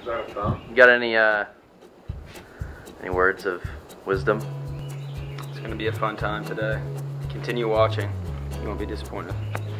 You got any words of wisdom? It's gonna be a fun time today. Continue watching. You won't be disappointed.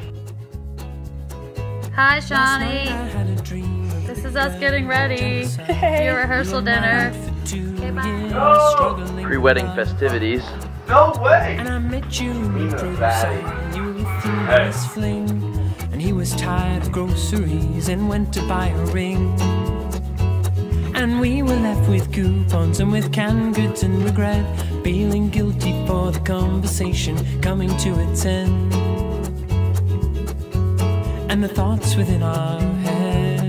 Hi, Shaunie. This is us getting ready for your rehearsal dinner. Okay, bye. No! Pre-wedding festivities. No way! And I met you in Brookside. You were through his fling. And he was tired of groceries and went to buy a ring. And we were left with coupons and with canned goods and regret, feeling guilty for the conversation coming to its end. And the thoughts within our head.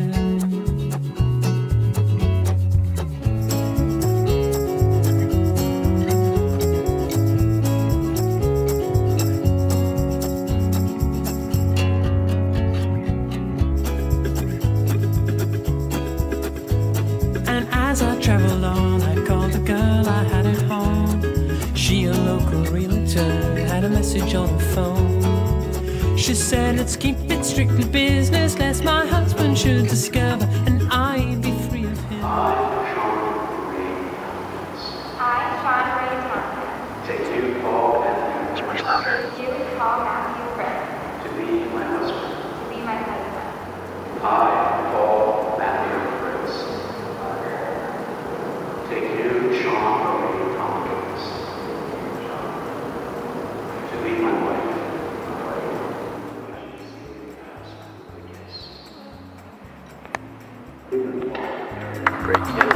And as I traveled on, I called the girl I had at home. She, a local realtor, had a message on her phone. She said, let's keep it strictly business, lest my husband should discover and I'd be free of him. I, Shaunie, Take you, Paul, and It's much louder. do call Matthew Friend to be my husband. to be my husband. I, Paul, Matthew Fritz, take you, Sean, Tompkins, to be my wife. Great kids.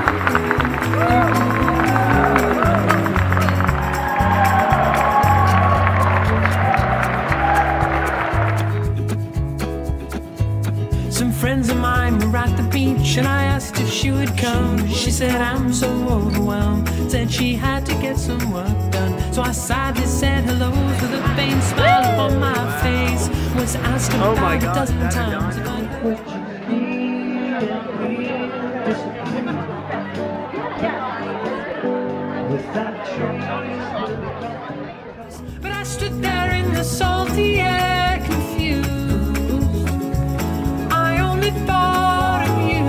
Some friends of mine were at the beach and I asked if she would come. She said, I'm so overwhelmed. Said she had to get some work done. So I sadly said hello with a faint smile upon my face. Was asked about a dozen times if I but I stood there in the salty air, confused. I only thought of you.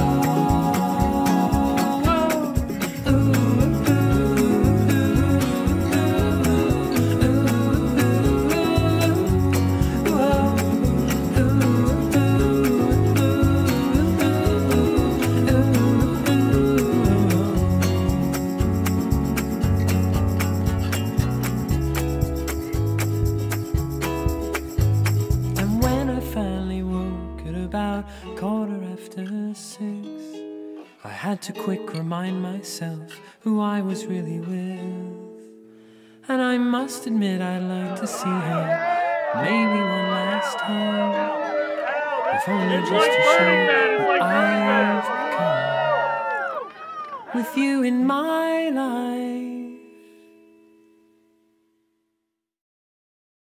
And when I finally woke at about 6:15, I had to quick remind myself who I was really with. And I must admit I'd like to see her maybe one last time, if only just to show what I've become. With you in my life,